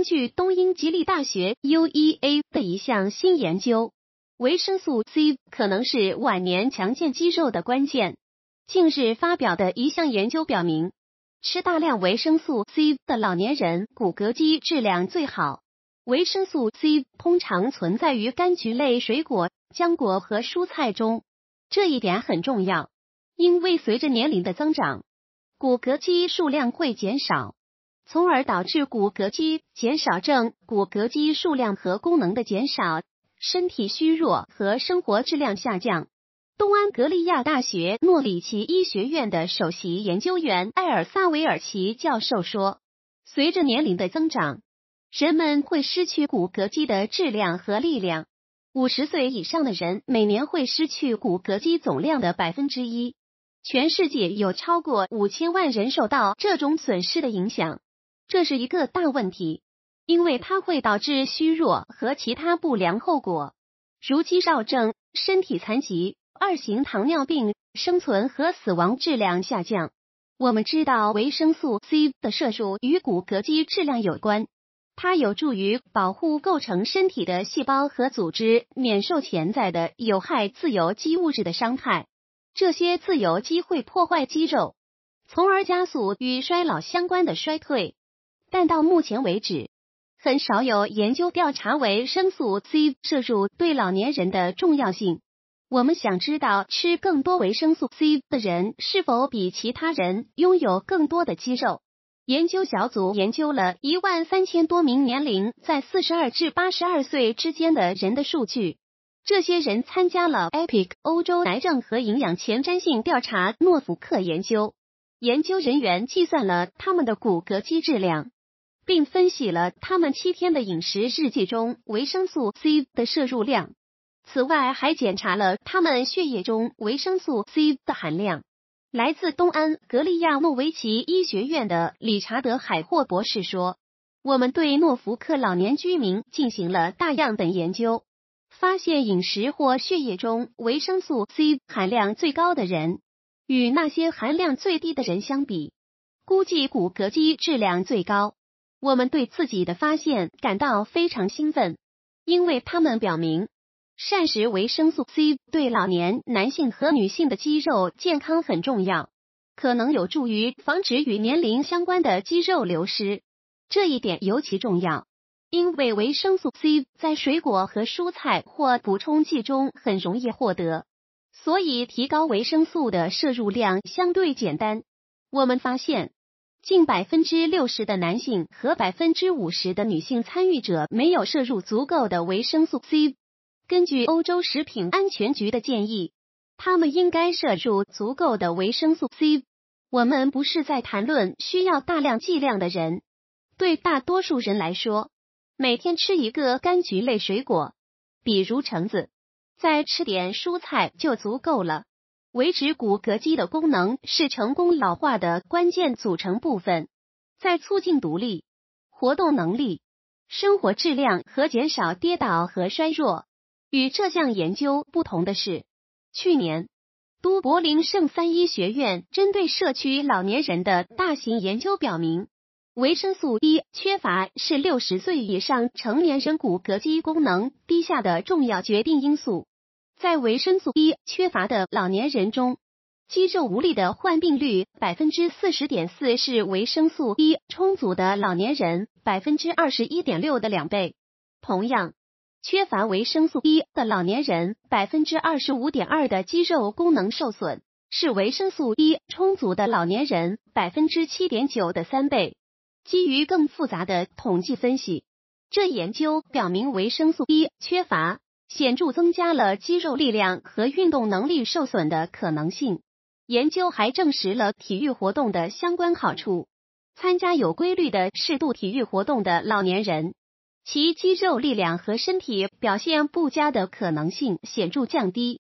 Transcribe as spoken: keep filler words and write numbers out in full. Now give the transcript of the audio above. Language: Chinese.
根据东英吉利大学 U E A 的一项新研究，维生素 C 可能是晚年强健肌肉的关键。近日发表的一项研究表明，吃大量维生素 C 的老年人骨骼肌质量最好。维生素 C 通常存在于柑橘类水果、浆果和蔬菜中，这一点很重要，因为随着年龄的增长，骨骼肌数量会减少，从而导致骨骼肌减少症、骨骼肌数量和功能的减少、身体虚弱和生活质量下降。东安格利亚大学诺里奇医学院的首席研究员艾尔萨维尔奇教授说，随着年龄的增长，人们会失去骨骼肌的质量和力量。五十岁以上的人每年会失去骨骼肌总量的百分之一。全世界有超过五千万人受到这种损失的影响，这是一个大问题，因为它会导致虚弱和其他不良后果，如肌少症、身体残疾、二型糖尿病、生存和死亡质量下降。我们知道维生素 C 的摄入与骨骼肌质量有关，它有助于保护构成身体的细胞和组织免受潜在的有害自由基物质的伤害。这些自由基会破坏肌肉，从而加速与衰老相关的衰退。但到目前为止，很少有研究调查维生素 C 摄入对老年人的重要性。我们想知道吃更多维生素 C 的人是否比其他人拥有更多的肌肉。研究小组研究了一万三千多名年龄在四十二至八十二岁之间的人的数据。这些人参加了 E P I C 欧洲癌症和营养前瞻性调查诺福克研究。研究人员计算了他们的骨骼肌质量，并分析了他们七天的饮食日记中维生素 C 的摄入量。此外，还检查了他们血液中维生素 C 的含量。来自东安格利亚诺维奇医学院的理查德·海霍博士说，我们对诺福克老年居民进行了大样本研究，发现饮食或血液中维生素 C 含量最高的人，与那些含量最低的人相比，估计骨骼肌质量最高。我们对自己的发现感到非常兴奋，因为它们表明膳食维生素 C 对老年男性和女性的肌肉健康很重要，可能有助于防止与年龄相关的肌肉流失。这一点尤其重要，因为维生素 C 在水果和蔬菜或补充剂中很容易获得，所以提高维生素的摄入量相对简单。我们发现，近百分之六十的男性和百分之五十的女性参与者没有摄入足够的维生素 C。根据欧洲食品安全局的建议，他们应该摄入足够的维生素 C。我们不是在谈论需要大量剂量的人，对大多数人来说，每天吃一个柑橘类水果，比如橙子，再吃点蔬菜就足够了。维持骨骼肌的功能是成功老化的关键组成部分，在促进独立、活动能力、生活质量和减少跌倒和衰弱。与这项研究不同的是，去年都柏林圣三医学院针对社区老年人的大型研究表明，维生素 E 缺乏是六十岁以上成年人骨骼肌功能低下的重要决定因素。在维生素 E 缺乏的老年人中，肌肉无力的患病率 百分之四十点四 是维生素 E 充足的老年人 百分之二十一点六 的两倍。同样，缺乏维生素 E 的老年人 百分之二十五点二 的肌肉功能受损，是维生素 E 充足的老年人 百分之七点九 的三倍。基于更复杂的统计分析，这研究表明维生素 E 缺乏显著增加了肌肉力量和运动能力受损的可能性。研究还证实了体育活动的相关好处。参加有规律的适度体育活动的老年人，其肌肉力量和身体表现不佳的可能性显著降低。